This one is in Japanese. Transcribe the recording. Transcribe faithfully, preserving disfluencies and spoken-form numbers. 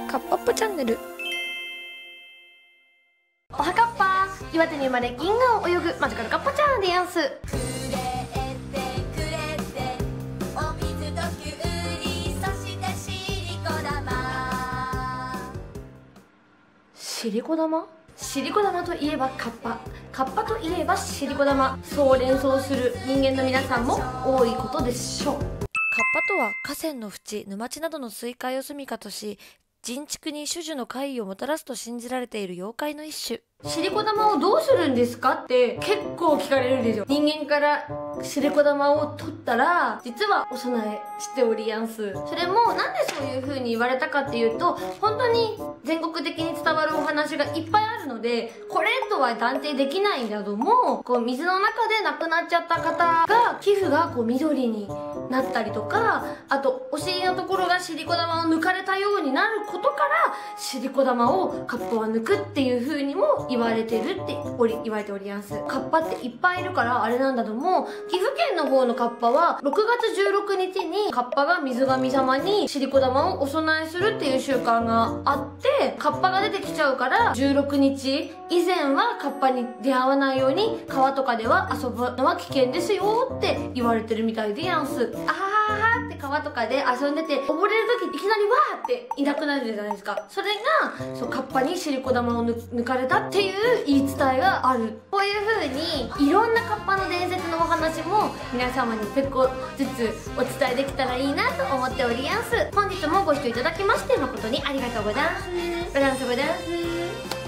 カッパッパチャンネル。 おはかっぱ、岩手に生まれ銀河を泳ぐマジカルカッパちゃんでやんす。シリコ玉シリコ玉といえばカッパ、カッパといえばシリコ玉、そう連想する人間の皆さんも多いことでしょう。 カッパとは河川の淵、沼地などの水海を住処とし、人畜に種々の怪異をもたらすと信じられている妖怪の一種。 シリコ玉をどうするんですかって結構聞かれるんですよ。人間からシリコ玉を取ったら実はお供えしておりやんす。それもなんでそういう風に言われたかっていうと、本当に全国的に伝わるお話がいっぱいあるのでこれとは断定できないんだけども、こう水の中で亡くなっちゃった方が皮膚がこう緑になったりとか、あとお尻のところがシリコ玉を抜かれたようになることからシリコ玉をカッパは抜くっていう風にも言われてるっており言われておりやんす。カッパっていっぱいいるからあれなんだけども、岐阜県の方のカッパはろくがつじゅうろくにちにカッパが水神様にシリコ玉をお供えするっていう習慣があって、カッパが出てきちゃうからじゅうろくにち以前はカッパに出会わないように川とかでは遊ぶのは危険ですよって言われてるみたいでやんす。あーって川とかで遊んでて溺れる時いきなりわーっていなくなるじゃないですか。それがそうカッパにシリコ玉を抜かれたっていう言い伝えがある。こういう風にいろんなカッパの伝説のお話も皆様に結構ずつお伝えできたらいいなと思っておりやんす。本日もご視聴いただきまして誠にありがとうございます。ございますございます。